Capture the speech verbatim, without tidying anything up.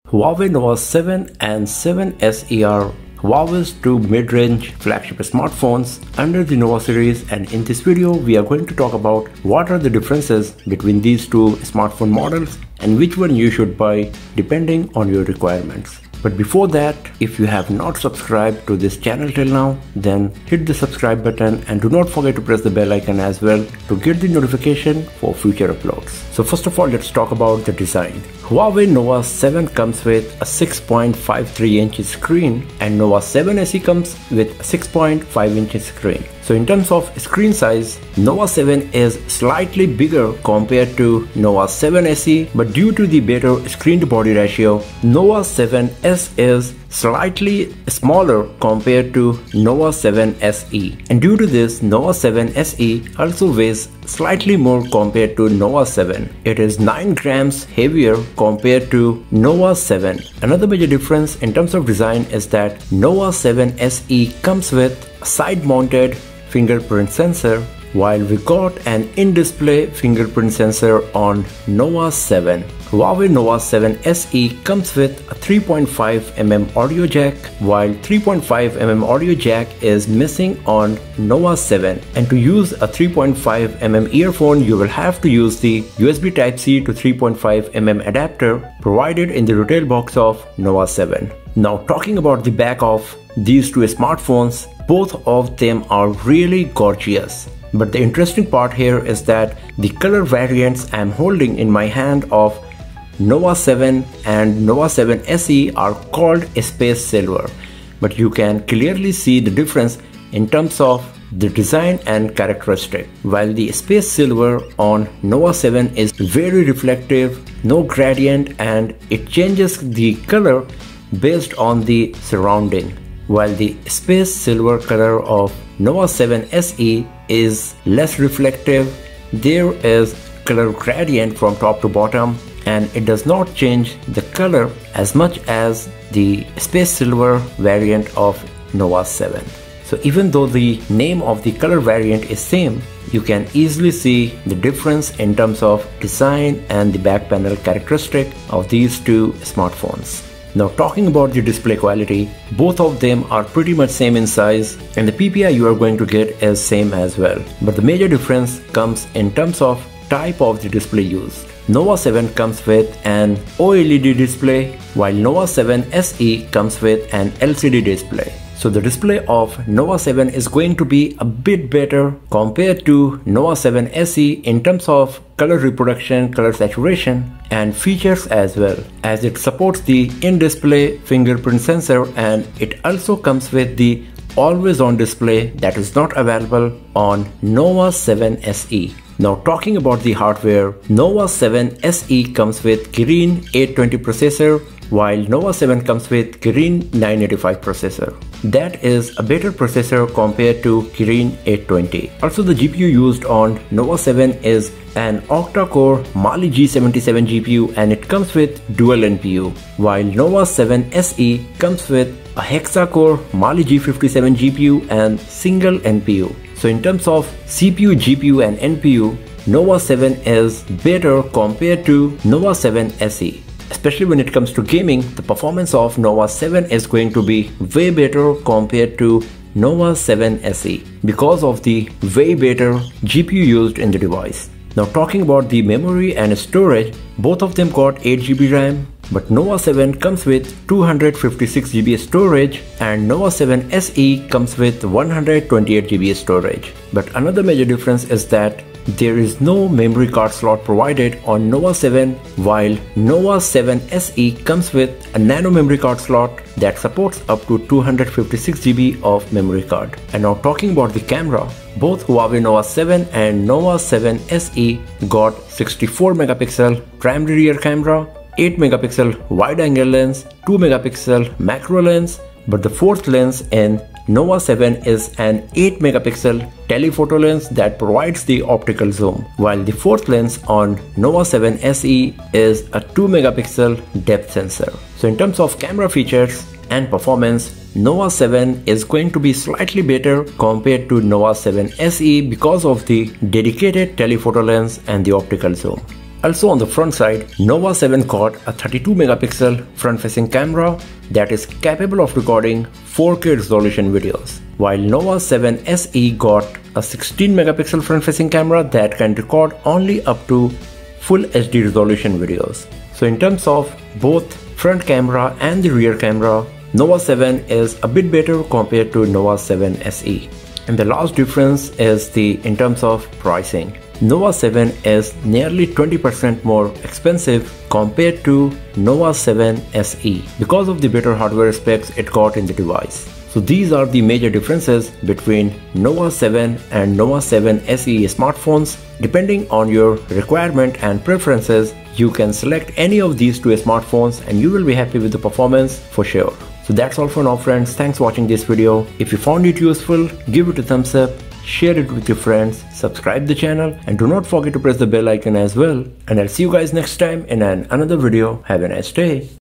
Huawei Nova seven and seven S E are Huawei's two mid-range flagship smartphones under the Nova series, and in this video we are going to talk about what are the differences between these two smartphone models and which one you should buy depending on your requirements. But before that, if you have not subscribed to this channel till now, then hit the subscribe button and do not forget to press the bell icon as well to get the notification for future uploads. So first of all, let's talk about the design. Huawei Nova seven comes with a six point five three inch screen and Nova seven S E comes with a six point five inch screen. So in terms of screen size, Nova seven is slightly bigger compared to Nova seven S E, but due to the better screen to body ratio, Nova seven S is slightly smaller compared to Nova seven S E. And due to this, Nova seven S E also weighs slightly more compared to Nova seven. It is nine grams heavier compared to Nova seven. Another major difference in terms of design is that Nova seven S E comes with a side-mounted fingerprint sensor, while we got an in-display fingerprint sensor on Nova seven. Huawei Nova seven S E comes with a three point five millimeter audio jack, while three point five millimeter audio jack is missing on Nova seven. And to use a three point five millimeter earphone, you will have to use the U S B Type C to three point five millimeter adapter provided in the retail box of Nova seven. Now talking about the back of these two smartphones, both of them are really gorgeous. But the interesting part here is that the color variants I'm holding in my hand of Nova seven and Nova seven S E are called Space Silver. But you can clearly see the difference in terms of the design and characteristic. While the Space Silver on Nova seven is very reflective, no gradient, and it changes the color based on the surrounding, while the Space Silver color of Nova seven S E is less reflective. There is color gradient from top to bottom, and it does not change the color as much as the Space Silver variant of Nova seven. So even though the name of the color variant is same, you can easily see the difference in terms of design and the back panel characteristic of these two smartphones. Now talking about the display quality, both of them are pretty much same in size, and the P P I you are going to get is same as well. But the major difference comes in terms of type of the display used. Nova seven comes with an O L E D display, while Nova seven S E comes with an L C D display. So the display of Nova seven is going to be a bit better compared to Nova seven S E in terms of color reproduction, color saturation, and features as well, as it supports the in-display fingerprint sensor, and it also comes with the always-on display that is not available on Nova seven S E. Now talking about the hardware, Nova seven S E comes with Kirin eight twenty processor, while Nova seven comes with Kirin nine eighty-five processor. That is a better processor compared to Kirin eight twenty. Also, the G P U used on Nova seven is an octa-core Mali G seventy-seven G P U, and it comes with dual N P U, while Nova seven S E comes with a hexa-core Mali G fifty-seven G P U and single N P U. So in terms of C P U, G P U and N P U, Nova seven is better compared to Nova seven S E. Especially when it comes to gaming, the performance of Nova seven is going to be way better compared to Nova seven S E because of the way better G P U used in the device. Now talking about the memory and storage, both of them got eight G B RAM, but Nova seven comes with two hundred fifty-six G B storage and Nova seven S E comes with one hundred twenty-eight G B storage. But another major difference is that there is no memory card slot provided on Nova seven, while Nova seven S E comes with a nano memory card slot that supports up to two hundred fifty-six G B of memory card. And now talking about the camera, both Huawei Nova seven and Nova seven S E got sixty-four megapixel primary rear camera, eight megapixel wide angle lens, two megapixel macro lens, but the fourth lens in Nova seven is an eight megapixel telephoto lens that provides the optical zoom, while the fourth lens on Nova seven S E is a two megapixel depth sensor. So in terms of camera features and performance, Nova seven is going to be slightly better compared to Nova seven S E because of the dedicated telephoto lens and the optical zoom. Also on the front side, Nova seven got a thirty-two megapixel front-facing camera that is capable of recording four K resolution videos, while Nova seven S E got a sixteen megapixel front-facing camera that can record only up to full H D resolution videos. So in terms of both front camera and the rear camera, Nova seven is a bit better compared to Nova seven S E. And the last difference is the in terms of pricing. Nova seven is nearly twenty percent more expensive compared to Nova seven S E because of the better hardware specs it got in the device. So these are the major differences between Nova seven and Nova seven S E smartphones. Depending on your requirement and preferences, you can select any of these two smartphones and you will be happy with the performance for sure. So that's all for now friends. Thanks for watching this video. If you found it useful, give it a thumbs up, share it with your friends, subscribe the channel, and do not forget to press the bell icon as well. And I'll see you guys next time in an another video. Have a nice day.